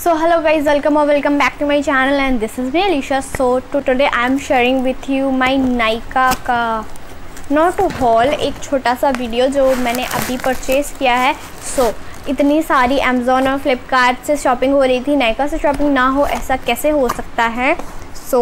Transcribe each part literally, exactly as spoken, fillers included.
So hello guys, welcome or welcome back to my channel and this is me Alisha. So to today I am sharing with you my Nykaa का not to haul, एक छोटा सा video जो मैंने अभी purchase किया है. So so, इतनी सारी अमेज़ॉन और फ्लिपकार्ट से शॉपिंग हो रही थी, नायका से शॉपिंग ना हो ऐसा कैसे हो सकता है. सो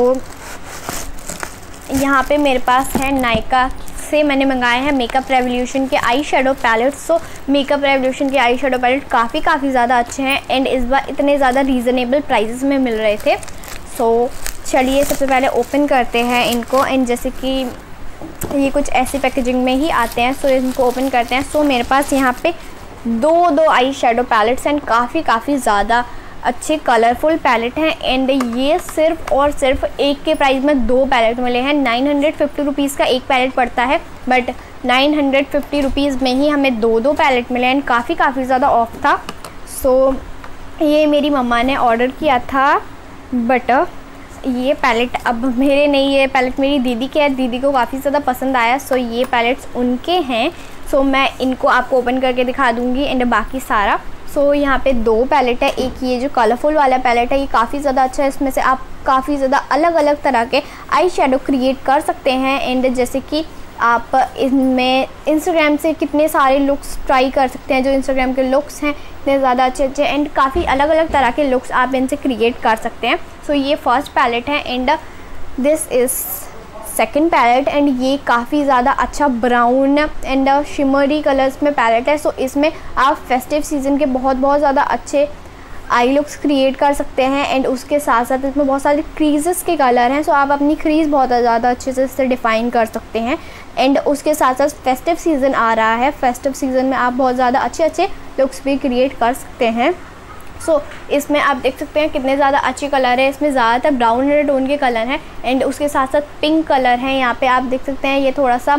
so, यहाँ पे मेरे पास है नायका से मैंने मंगाए हैं मेकअप रेवोल्यूशन के eye shadow palette. So makeup revolution के आई शेडो पैलेट काफ़ी काफ़ी ज़्यादा अच्छे हैं एंड इस बार इतने ज़्यादा रीज़नेबल प्राइसेस में मिल रहे थे. सो so, चलिए सबसे पहले ओपन करते हैं इनको. एंड जैसे कि ये कुछ ऐसी पैकेजिंग में ही आते हैं. सो so, इनको ओपन करते हैं. सो so, मेरे पास यहाँ पे दो दो आई शेडो पैलेट्स एंड काफ़ी काफ़ी ज़्यादा अच्छे कलरफुल पैलेट हैं. एंड ये सिर्फ और सिर्फ एक के प्राइस में दो पैलेट मिले हैं. नाइन हंड्रेड फिफ्टी रुपीज़ का एक पैलेट पड़ता है but nine hundred fifty rupees में ही हमें दो दो पैलेट मिले एंड काफ़ी काफ़ी ज़्यादा ऑफ था. सो so, ये मेरी मम्मा ने ऑर्डर किया था बट ये पैलेट अब मेरे नहीं, ये पैलेट मेरी दीदी के है. दीदी को काफ़ी ज़्यादा पसंद आया. सो so, ये पैलेट्स उनके हैं. सो so, मैं इनको आपको ओपन करके दिखा दूँगी एंड बाकी सारा. सो so, यहाँ पे दो पैलेट है. एक ये जो कलरफुल वाला पैलेट है ये काफ़ी ज़्यादा अच्छा है. इसमें से आप काफ़ी ज़्यादा अलग अलग तरह के आई शेडो क्रिएट कर सकते हैं. एंड जैसे कि आप इनमें इंस्टाग्राम से कितने सारे लुक्स ट्राई कर सकते हैं. जो इंस्टाग्राम के लुक्स हैं इतने ज़्यादा अच्छे अच्छे एंड काफ़ी अलग अलग तरह के लुक्स आप इनसे क्रिएट कर सकते हैं. सो so, ये फर्स्ट पैलेट है and this is second palette. And ये काफ़ी ज़्यादा अच्छा ब्राउन एंड शिमरी कलर्स में पैलेट है. सो so, इसमें आप फेस्टिव सीज़न के बहुत बहुत ज़्यादा अच्छे आई लुक्स क्रिएट कर सकते हैं. एंड उसके साथ साथ इसमें बहुत सारे क्रीजेस के कलर हैं. सो so, आप अपनी क्रीज बहुत ज़्यादा अच्छे से इससे डिफ़ाइन कर सकते हैं. एंड उसके साथ साथ फेस्टिव सीज़न आ रहा है. फेस्टिव सीज़न में आप बहुत ज़्यादा अच्छे अच्छे लुक्स भी क्रिएट कर सकते हैं. सो so, इसमें आप देख सकते हैं कितने ज़्यादा अच्छे कलर है. इसमें ज़्यादातर ब्राउन रेड टोन के कलर हैं एंड उसके साथ साथ पिंक कलर हैं. यहाँ पे आप देख सकते हैं ये थोड़ा सा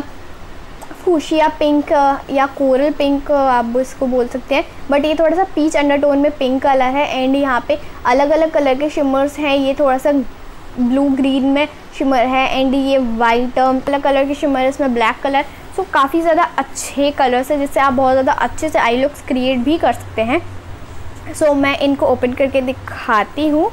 फूशिया पिंक या कोरल पिंक आप इसको बोल सकते हैं बट ये थोड़ा सा पीच अंडरटोन में पिंक कलर है. एंड यहाँ पे अलग अलग कलर के शिमर्स हैं. ये थोड़ा सा ब्लू ग्रीन में शिमर है एंड ये वाइट अलग कलर के शिमर है. इसमें ब्लैक कलर. सो काफ़ी ज़्यादा अच्छे कलर्स है जिससे आप बहुत ज़्यादा अच्छे से आई लुक्स क्रिएट भी कर सकते हैं. सो so, मैं इनको ओपन करके दिखाती हूँ.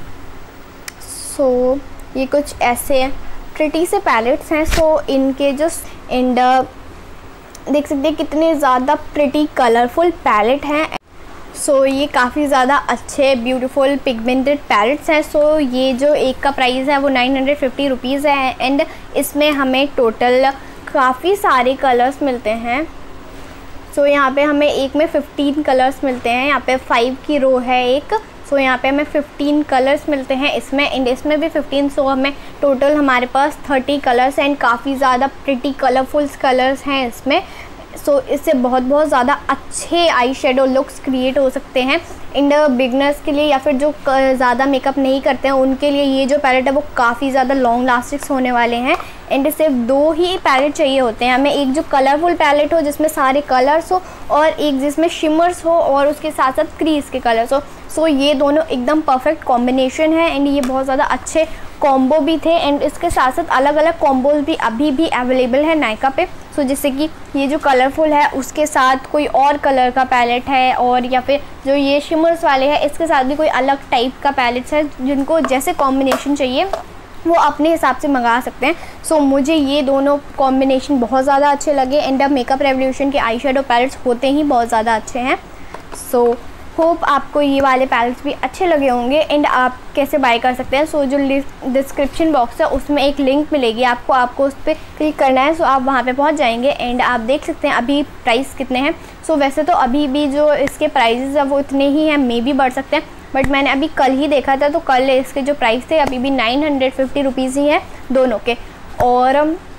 सो so, ये कुछ ऐसे प्रिटी से पैलेट्स हैं. सो so, इनके जो एंड देख सकते हैं कितने ज़्यादा प्रिटी कलरफुल पैलेट हैं. सो so, ये काफ़ी ज़्यादा अच्छे ब्यूटीफुल पिगमेंटेड पैलेट्स हैं. सो so, ये जो एक का प्राइस है वो नाइन हंड्रेड फिफ्टी रुपीज़ है एंड इसमें हमें टोटल काफ़ी सारे कलर्स मिलते हैं. सो so, यहाँ पे हमें एक में फिफ्टीन कलर्स मिलते हैं. यहाँ पे फाइव की रो है एक. सो so, यहाँ पे हमें फिफ्टीन कलर्स मिलते हैं इसमें एंड इसमें भी फिफ्टीन. सो so, हमें टोटल हमारे पास थर्टी कलर्स एंड काफ़ी ज़्यादा प्रिटी कलरफुल कलर्स हैं इसमें. सो so, इससे बहुत बहुत ज़्यादा अच्छे आई शेडो लुक्स क्रिएट हो सकते हैं. एंड बिगनर्स के लिए या फिर जो ज़्यादा मेकअप नहीं करते हैं उनके लिए ये जो पैलेट है वो काफ़ी ज़्यादा लॉन्ग लास्टिंग होने वाले हैं. एंड सिर्फ दो ही पैलेट चाहिए होते हैं हमें. एक जो कलरफुल पैलेट हो जिसमें सारे कलर्स हो और एक जिसमें शिमर्स हो और उसके साथ साथ क्रीज के कलर्स हो. सो so, ये दोनों एकदम परफेक्ट कॉम्बिनेशन है एंड ये बहुत ज़्यादा अच्छे कॉम्बो भी थे. एंड इसके साथ साथ अलग अलग कॉम्बोज भी अभी भी अवेलेबल है नायका पे. सो so, जैसे कि ये जो कलरफुल है उसके साथ कोई और कलर का पैलेट है और या फिर जो ये शिमर्स वाले हैं इसके साथ भी कोई अलग टाइप का पैलेट्स है. जिनको जैसे कॉम्बिनेशन चाहिए वो अपने हिसाब से मंगा सकते हैं. सो so, मुझे ये दोनों कॉम्बिनेशन बहुत ज़्यादा अच्छे लगे. एंड अब मेकअप रेवोल्यूशन के आई शेडो पैलेट्स होते ही बहुत ज़्यादा अच्छे हैं. सो so, होप आपको ये वाले पैलेट्स भी अच्छे लगे होंगे. एंड आप कैसे बाय कर सकते हैं. सो so, जो डिस्क्रिप्शन बॉक्स है उसमें एक लिंक मिलेगी आपको. आपको उस पर क्लिक करना है. सो so, आप वहाँ पे पहुँच जाएंगे एंड आप देख सकते हैं अभी प्राइस कितने हैं. सो so, वैसे तो अभी भी जो इसके प्राइसेस है वो इतने ही हैं, मे भी बढ़ सकते हैं बट मैंने अभी कल ही देखा था तो कल इसके जो प्राइस थे अभी भी नाइन हंड्रेड फिफ्टी रुपीज़ ही हैं दोनों के. और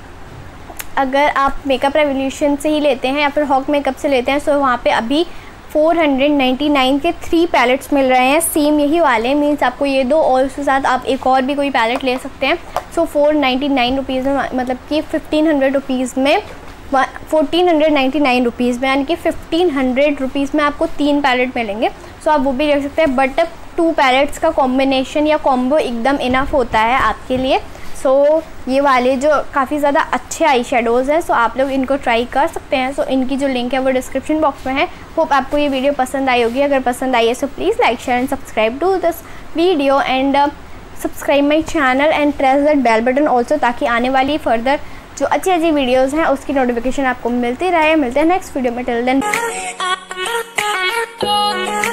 अगर आप मेकअप रेवोल्यूशन से ही लेते हैं या फिर हॉक मेकअप से लेते हैं सो so, वहाँ पे अभी फोर हंड्रेड नाइन्टी नाइन के थ्री पैलेट्स मिल रहे हैं. सेम यही वाले मीन्स आपको ये दो और उसके साथ आप एक और भी कोई पैलेट ले सकते हैं. So four ninety nine rupees में मतलब कि फिफ्टीन हंड्रेड रुपीज़ में fourteen hundred ninety nine rupees में यानी कि फिफ्टीन हंड्रेड रुपीज़ में आपको तीन पैलेट मिलेंगे. सो आप वो भी ले सकते हैं बट टू पैलेट्स का कॉम्बिनेशन या कॉम्बो एकदम इनफ होता है आपके लिए. सो so, ये वाले जो काफ़ी ज़्यादा अच्छे आई शेडोज़ हैं, सो so, आप लोग इनको ट्राई कर सकते हैं। सो so, इनकी जो लिंक है वो डिस्क्रिप्शन बॉक्स में है। होप आपको ये वीडियो पसंद आई होगी। अगर पसंद आई है so please like share and subscribe to this video and subscribe my channel and press that bell button also, ताकि आने वाली फर्दर जो अच्छी अच्छी वीडियोज़ हैं उसकी नोटिफिकेशन आपको मिलती रहे। मिलते हैं नेक्स्ट वीडियो में। Till then